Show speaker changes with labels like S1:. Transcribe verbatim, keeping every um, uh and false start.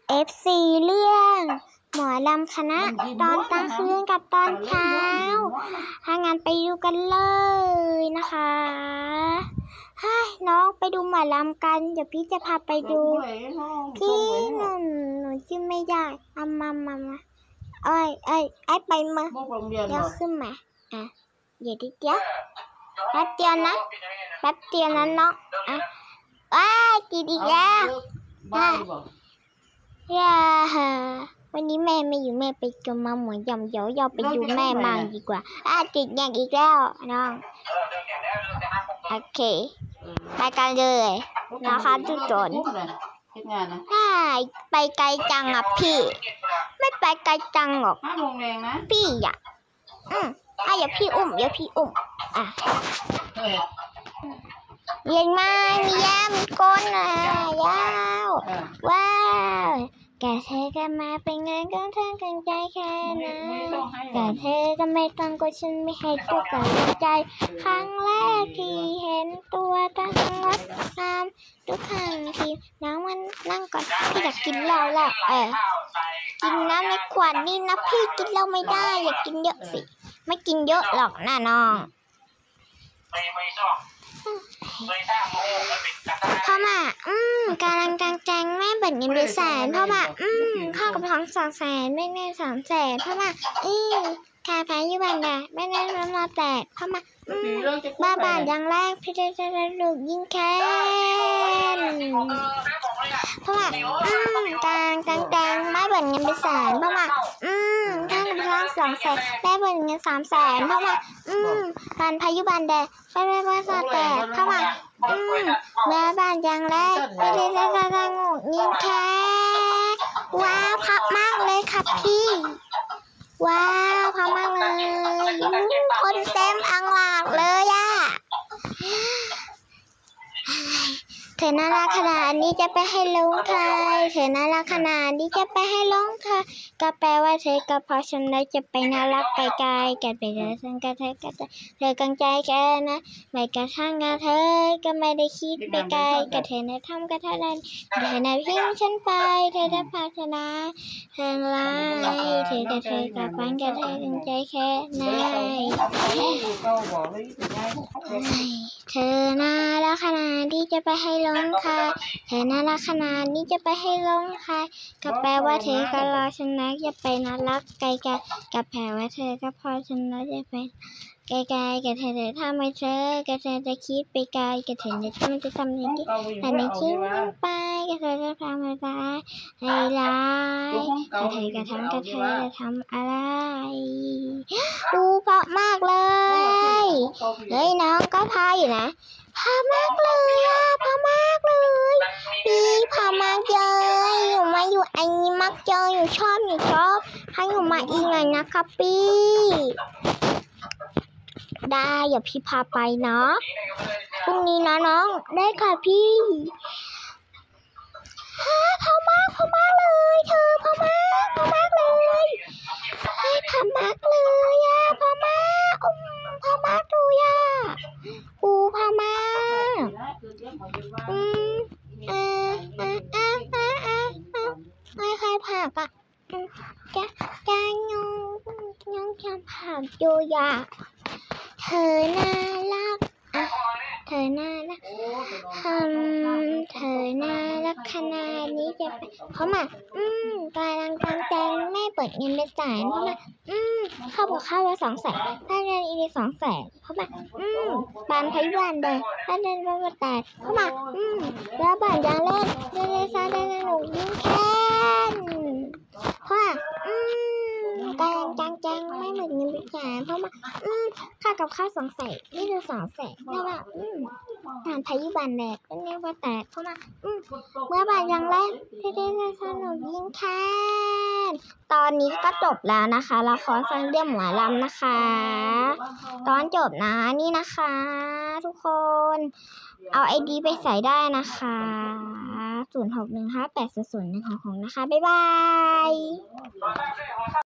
S1: เอฟ ซี เรื่องหมอลำคณะตอนกลางคืนกับตอนเช้าถ้างั้นไปดูกันเลยนะคะให้น้องไปดูหมอลำกันเดี๋ยวพี่จะพาไปดูพี่หนูหนูจิ้มไม่ได้เอามามามาเอ้ยเอ้ยไอ้ไปมาเดี๋ยวขึ้นมาอ่ะเดี๋ยวดิเดี๋ยวแป๊บเดียวนะแป๊บเดียวนะน้องอ่ะว้าจีดีแล้วย่าวันนี้แม่ไม่อยู่แม่ไปจมมาหมวยย่ำเยาๆไปดูแม่มาดีกว่าอ่ะติดอย่างอีกแล้วน้องโอเคไปกันเลยนะคะทุกคนได้ไปไกลจังอ่ะพี่ไม่ไปไกลจังหรอกพี่อ่ะอืมอ่ะอย่าพี่อุ้มอย่าพี่อุ้มอ่ะเย็นมากมีย่ามีก้นอ่ะยาวว้าวแกเธอก็มาเป็นเงินก็เธอกันใจแค่นั้นแกเธอก็ไม่ต้องกดฉันไม่ให้ตัวกับใจครั้งแรกที่เห็นตัวตั้งวัดน้ำทุกครั้งที่น้องมันนั่งก่อนพี่อยากกินเหล้าแล้วเออกินน้ำในขวดนี่นะพี่กินเหล้าไม่ได้อยากกินเยอะสิไม่กินเยอะหรอกนะน้องพ่อมาอืมกำลังจังจังแม่เบิดเงินไปแสนพ่อมาอืมข้ากับท้องสองแสนแม่แม่สามแสนพ่อมาอืมคาแฟยูบันดาแม่แม่น้ำมาแตกพ่อมาอืมบ้าบาอย่างแรกพี่จะจะลูกยิงแค้นพ่อมาอืมกลางกลางกลางแม่เบิดเงินไปแสนพ่อมาอืมข้ากับท้องสองแสนแม่เบิดเงินสามแสนพ่อมาอืมการพายุบันดาแม่แม่บ้าสแตกพ่อมาอืมแม่บ้านอย่างแรกไม่ได้จะจะจะงูยิงแค่ว้าวพักมากเลยครับพี่ว้าวพักมากเลยคนเต็มอังหลากเลยอ่ะเธอน่ารักขนาดนี้จะไปให้ลงใครเธอน่ารักขนาดนี้จะไปให้ลงใครก็แปลว่าเธอก็พอฉันแล้วจะไปน่ารักไกลๆกันไปเลยฉันก็เธอก็เธอเธอกังใจแค่นะไม่กระทั่งกับเธอก็ไม่ได้คิดไปไกลกับเธอในทำก็เท่านั้นเธอในทิ้งฉันไปเธอได้พัฒนาเธอไล่เธอกับเธอกับฟังกับเธอกังใจแค่ไหนเธอน่ารักขนาดที่จะไปให้ลงใครเธอน่ารักขนาดนี้จะไปให้ลงใครก็แปลว่าเธอก็รอฉันนะจะไปน่ารักไกลๆก็แปลว่าเธอก็พอฉันนะจะไปไกลๆกับเธอเธอทำให้เธอกับเธอจะคิดไปไกลกับเธอจะทำจะทำอย่างนี้แต่ในคิดไปกับเธอจะทำอะไรให้ร้ายกับเธอก็ทำกับเธอจะทำอะไรดูเพราะมากเลยเฮ้ยน้องก็พาอยู่นะพามากเลยอ่ะพามากเลยพี่พามากเลยอยู่มาอยู่ไอ้นี่มากเจออยู่ชอบอยู่ชอบให้อยู่มาอีกหน่อยนะครับพี่ได้อย่าพี่พาไปเนาะพรุ่งนี้นะน้องได้ค่ะพี่ฮะพามากพามากเลยเธอพามากพามากเลยให้พามากเลยอ่ะพามากอุ้มพามากเลยอ่ะปูพามากอืมอ่าอ่าอ่าอ่าอ่าไม่ใครผักอ่ะแกแกงงงงจำผักโยยาเธอน่ารักอ่ะเธอน่ารักทำเธอน่ารักขนาดนี้จะไปเพราะมาอืมกำลังกลางแจงแม่เปิดเงินเป็นแสนเพราะมาอืมเข้าบอกเข้าว่าสองแสนถ้าเงินอีกสองแสนเพราะมาอืมบานพยวนเด้ถ้าเงินเป็นแสนเพราะมาอืมแล้วบานยางเล่นเล่นเล่นซาเล่นหนุกยิ่งแค้นเพราะอืมกำลังกลางแจงแม่เปิดเงินเป็นแสนเพราะมาอืมค่ากับข้าวสองแสนนี่คือสองแสนแล้วว่าอืมบานพยวนแดดเป็นเงี้ยว่าแตกเพราะมาอืมเมื่อบานยางเล่นเล่นเล่นซาหนุกยิ่งแค้นตอนนี้ก็จบแล้วนะคะละครสั้นเรื่องหมอลำนะคะตอนจบนะนี่นะคะทุกคนเอาไอดีไปใส่ได้นะคะศูนย์หกหนึ่งห้าแปดศูนย์ศูนย์หนึ่งของนะคะบ๊ายบาย